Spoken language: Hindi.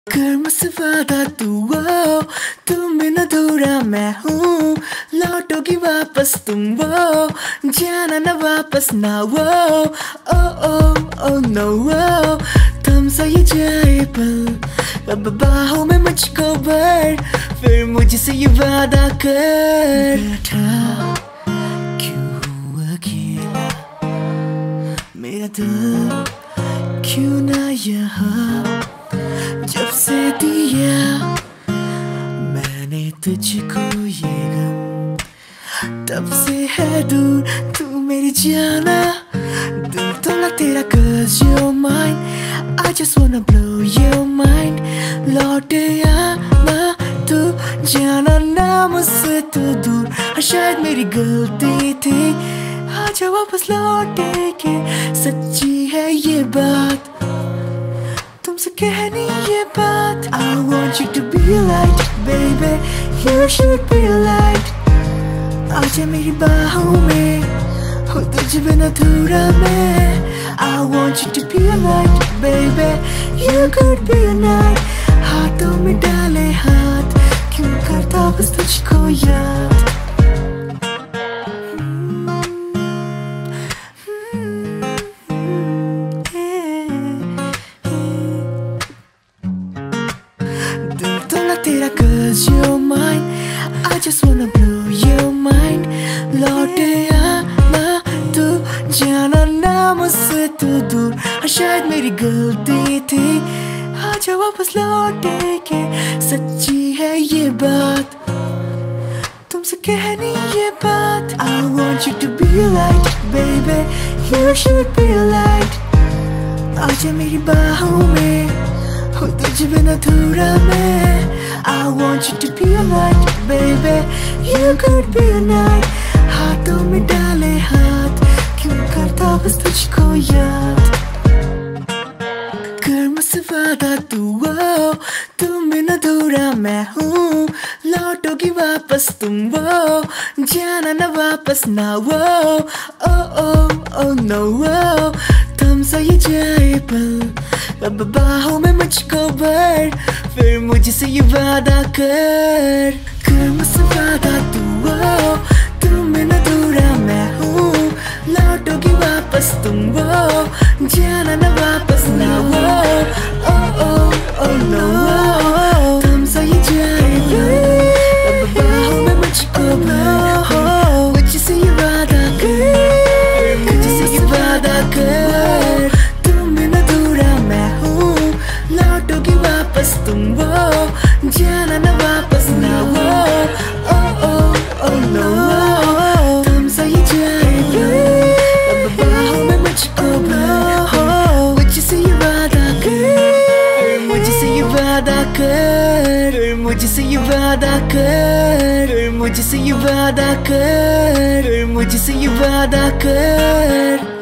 कर मुझसे वादा तू बिन अधूरा मैं हूँ। लौटोगी वापस तुम जाना न वापस ना ओ ओ नो थम सा ये जाए पल अब बाहों में मुझको भर, फिर मुझसे ये वादा कर। बैठा क्यों हूँ अकेला, मेरा दिल क्यों ना यहाँ। जब से दिया मैंने तुझको ये गम, तब से है दूर तू मेरी जाना। दिल तोड़ा तेरा cause you're mine, I just wanna blow your mind। लौटे आना तू जाना ना मुझसे तू दूर, शायद मेरी गलती थी। आजा वापस लौटे के सच्ची है ये बात, तुमसे कहनी ये बात। I want you to be a light, baby, you should be a light। आजा मेरी बाहों में हो तुझ बिना अधूरा मैं। I want you to be a light, baby, you could be a night। हाथों में डाले हाथ, क्यों करता बस तुझको याद। तेरा cause you're mine, I just wanna blow your mind। लौटे आना तू जाना ना मुझसे तू दूर, शायद मेरी गलती थी। आजा वापस लौटे के सच्ची है ये बात, तुमसे कहनी ये बात। I want you to be a light, baby, you should be a light। आजा मेरी बाहों में हो तुझ बिना अधूरा मैं। I want you to be a light, baby, you could be a night। हाथों में डाले हाथ, क्यों करता बस तुझको याद। कर मुझसे वादा तू बिन अधूरा मैं हूँ। लौटोगी वापस तुम जाना न वापस ना ओ नो थम सा ये जाए पल अब बाहों में मुझको भर, फिर मुझसे ये वादा कर। कर मुझसे वादा तू बिन अधूरा मैं हूँ। लौटोगी वापस तुम जाना न वापस ना ओ नो थम सा ये जाए पल अब बाहों में मुझको भर, मुझसे ये वादा कर, मुझसे ये वादा कर। तुम बिन अधूरा मैं हूँ, लौटोगी वापस तुम जाना न वापस ना ओ नो थम सा ये जाए अब बाहों में मुझको भर, मुझसे ये वादा कर, मुझसे ये वादा कर, मुझसे ये वादा कर, मुझसे ये वादा कर, मुझसे ये वादा कर।